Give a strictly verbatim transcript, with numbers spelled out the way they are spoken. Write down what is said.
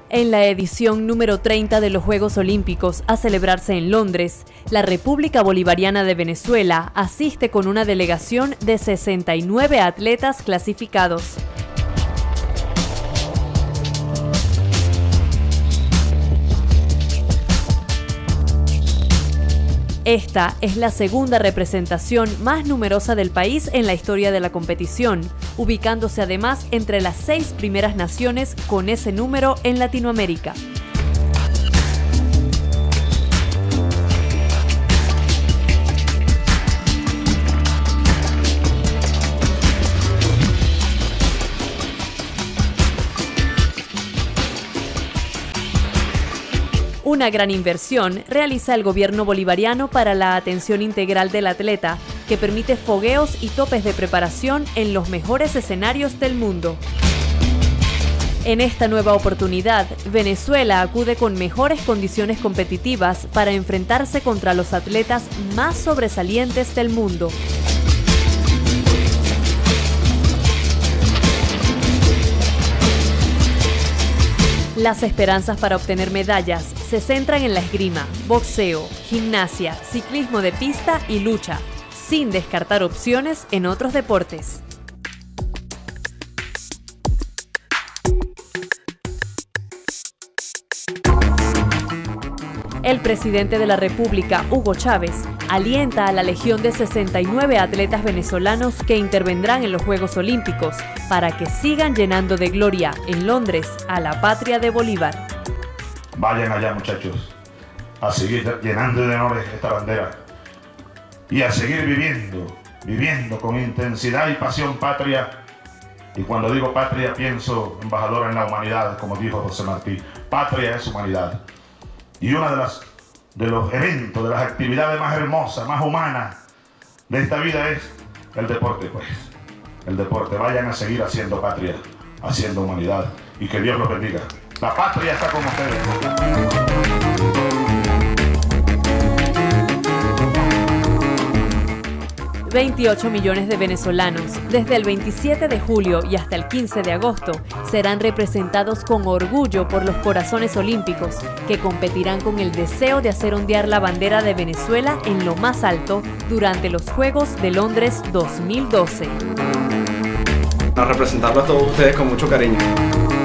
En la edición número treinta de los Juegos Olímpicos a celebrarse en Londres, la República Bolivariana de Venezuela asiste con una delegación de sesenta y nueve atletas clasificados. Esta es la segunda representación más numerosa del país en la historia de la competición, ubicándose además entre las seis primeras naciones con ese número en Latinoamérica. Una gran inversión realiza el gobierno bolivariano para la atención integral del atleta, que permite fogueos y topes de preparación en los mejores escenarios del mundo. En esta nueva oportunidad, Venezuela acude con mejores condiciones competitivas para enfrentarse contra los atletas más sobresalientes del mundo. Las esperanzas para obtener medallas se centran en la esgrima, boxeo, gimnasia, ciclismo de pista y lucha, sin descartar opciones en otros deportes. El presidente de la República, Hugo Chávez, alienta a la legión de sesenta y nueve atletas venezolanos que intervendrán en los Juegos Olímpicos para que sigan llenando de gloria en Londres a la patria de Bolívar. Vayan allá, muchachos, a seguir llenando de honores esta bandera y a seguir viviendo, viviendo con intensidad y pasión patria. Y cuando digo patria pienso embajador en la humanidad, como dijo José Martí. Patria es humanidad. Y uno de, las, de los eventos, de las actividades más hermosas, más humanas de esta vida es el deporte, pues. El deporte. Vayan a seguir haciendo patria, haciendo humanidad. Y que Dios los bendiga. La patria está con ustedes. veintiocho millones de venezolanos, desde el veintisiete de julio y hasta el quince de agosto, serán representados con orgullo por los corazones olímpicos, que competirán con el deseo de hacer ondear la bandera de Venezuela en lo más alto durante los Juegos de Londres dos mil doce. A representarlo a todos ustedes con mucho cariño.